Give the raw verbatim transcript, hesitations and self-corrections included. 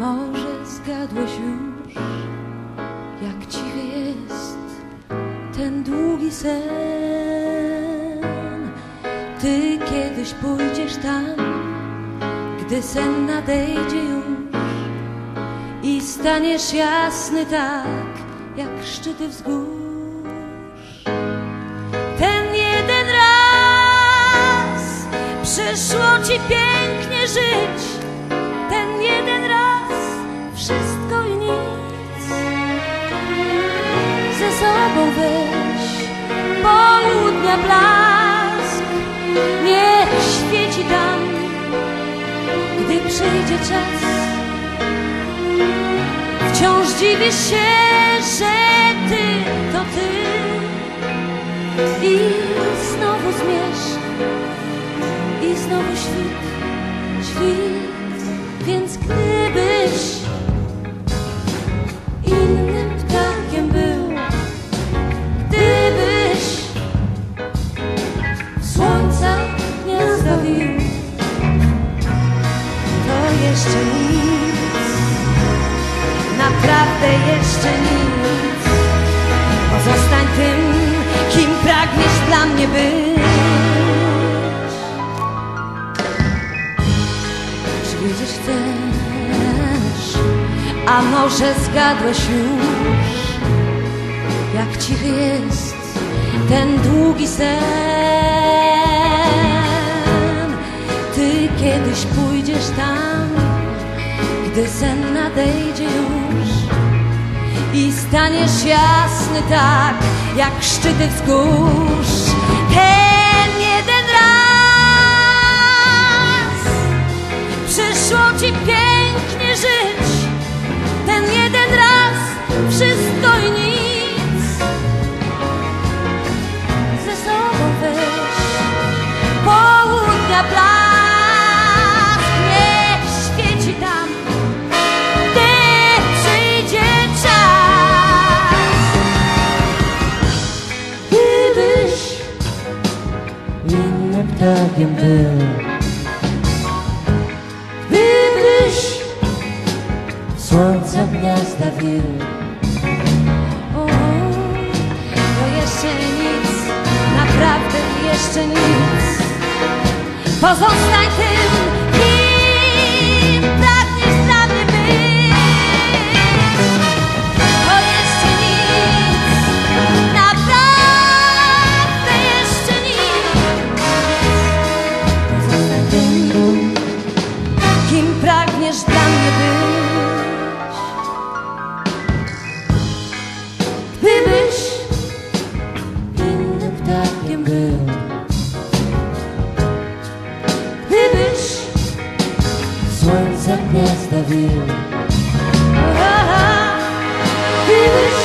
może zgadłeś już, jak cichy jest ten długi sen. Ty kiedyś pójdziesz tam, gdy sen nadejdzie już i staniesz jasny tak, jak szczyty wzgórz. Ten jeden raz przyszło ci pięknie żyć, ten jeden raz wszystko i nic. Ze sobą weź południa blask, niech świeci tam, gdy przyjdzie czas. Wciąż dziwisz się, że ty to ty i znowu zmierzch i znowu świt, świt. Więc gdybyś innym ptakiem był, gdybyś słońca gniazda wił, to jeszcze nic, naprawdę jeszcze nic. Pozostań tym, kim pragniesz dla mnie być. Czy wiedzieć chcesz, a może zgadłeś już, jak cichy jest ten długi sen. Ty kiedyś pójdziesz tam, gdy sen nadejdzie już i staniesz jasny tak, jak szczyty wzgórz. Ten jeden raz przyszło ci pięknie żyć, ten jeden raz wszystko i nic. Ze sobą weź południa blask, niech świeci tam, gdy przyjdzie czas. Gdybyś innym ptakiem był, gdybyś słońca gniazda wił, o, to jeszcze nic, naprawdę jeszcze nic. Pozostań tym, kim pragniesz dla mnie być. To jeszcze nic, naprawdę jeszcze nic. Pozostań tym, kim pragniesz dla mnie być. Gdybyś innym ptakiem był, gdybyś słońca gniazda wił, gdybyś